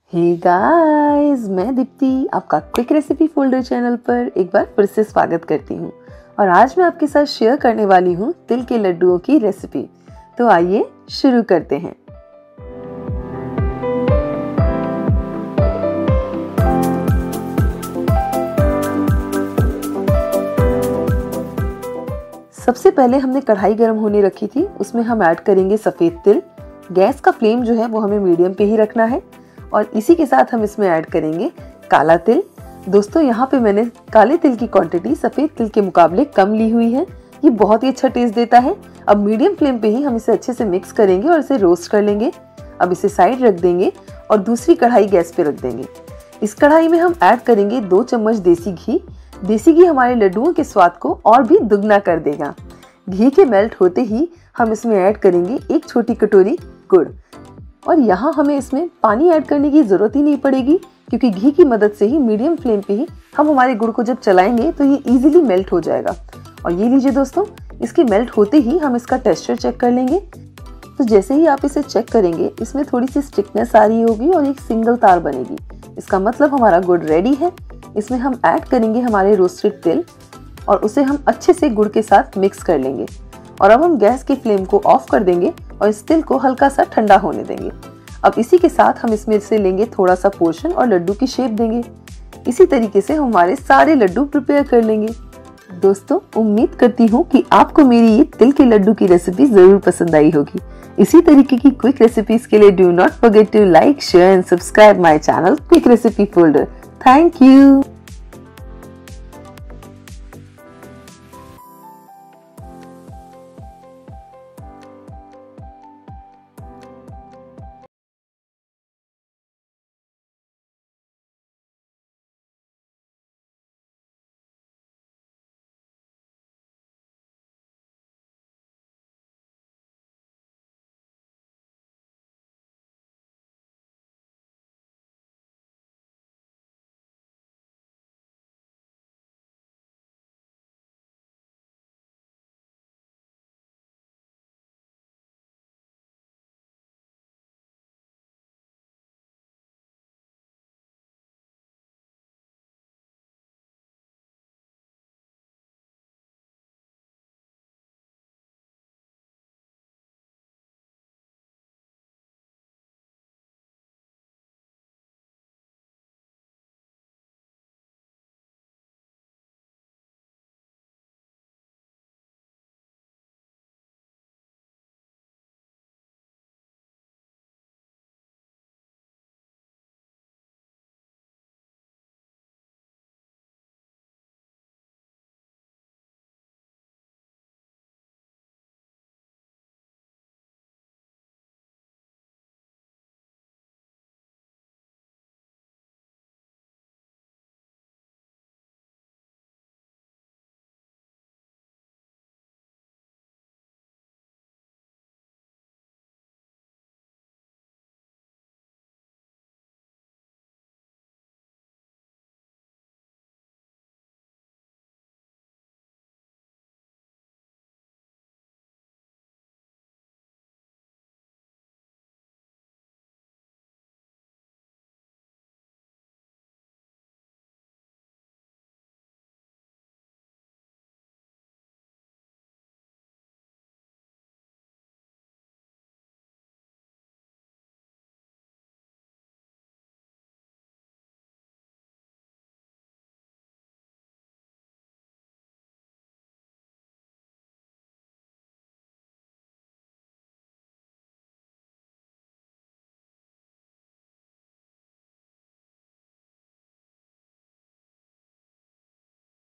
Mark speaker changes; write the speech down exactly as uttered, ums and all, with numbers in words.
Speaker 1: Hey guys, मैं दीप्ति आपका quick recipe folder channel पर एक बार फिर से स्वागत करती हूँ। और आज मैं आपके साथ शेयर करने वाली हूँ तिल के लड्डुओं की रेसिपी। तो आइए शुरू करते हैं। सबसे पहले हमने कढ़ाई गर्म होने रखी थी, उसमें हम ऐड करेंगे सफ़ेद तिल। गैस का फ्लेम जो है वो हमें मीडियम पे ही रखना है। और इसी के साथ हम इसमें ऐड करेंगे काला तिल। दोस्तों, यहाँ पे मैंने काले तिल की क्वांटिटी सफ़ेद तिल के मुकाबले कम ली हुई है। ये बहुत ही अच्छा टेस्ट देता है। अब मीडियम फ्लेम पे ही हम इसे अच्छे से मिक्स करेंगे और इसे रोस्ट कर लेंगे। अब इसे साइड रख देंगे और दूसरी कढ़ाई गैस पे रख देंगे। इस कढ़ाई में हम ऐड करेंगे दो चम्मच देसी घी। देसी घी हमारे लड्डुओं के स्वाद को और भी दुगना कर देगा। घी के मेल्ट होते ही हम इसमें ऐड करेंगे एक छोटी कटोरी गुड़। और यहाँ हमें इसमें पानी ऐड करने की ज़रूरत ही नहीं पड़ेगी, क्योंकि घी की मदद से ही मीडियम फ्लेम पे ही हम हमारे गुड़ को जब चलाएंगे तो ये इजीली मेल्ट हो जाएगा। और ये लीजिए दोस्तों, इसके मेल्ट होते ही हम इसका टेक्सचर चेक कर लेंगे। तो जैसे ही आप इसे चेक करेंगे, इसमें थोड़ी सी स्टिकनेस आ रही होगी और एक सिंगल तार बनेगी। इसका मतलब हमारा गुड़ रेडी है। इसमें हम ऐड करेंगे हमारे रोस्टेड तिल और उसे हम अच्छे से गुड़ के साथ मिक्स कर लेंगे। और अब हम गैस की फ्लेम को ऑफ कर देंगे और इस तिल को हल्का सा ठंडा होने देंगे। अब इसी के साथ हम इसमें से लेंगे थोड़ा सा पोर्शन और लड्डू की शेप देंगे। इसी तरीके से हमारे सारे लड्डू प्रिपेयर कर लेंगे। दोस्तों, उम्मीद करती हूँ कि आपको मेरी ये तिल के लड्डू की रेसिपी जरूर पसंद आई होगी। इसी तरीके की क्विक रेसिपीज के लिए do not forget to like, share and subscribe my channel quick recipe folder. Thank you.